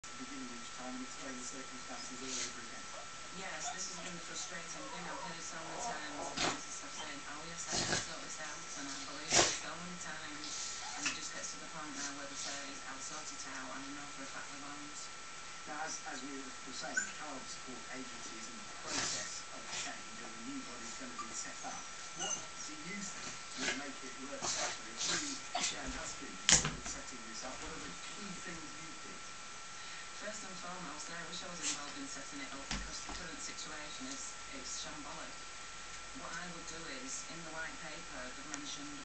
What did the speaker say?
beginning each time and explain the circumstances all over again. Yes, this has been the frustrating thing. I've heard it so many times. The pharmacists have said, oh yes, I can sort this out, and I believe it so many times. And it just gets to the point now where they say, I'll sort it out, and I know for a fact they won't. Now, as we were saying, child support agencies in the process of change and a new body's going to be set up. What do you think will make it work better if you and husband were setting this up? What are the key things you think? First and foremost, I wish I was involved in setting it up, because the current situation is shambolic. What I would do is, in the white paper, they've mentioned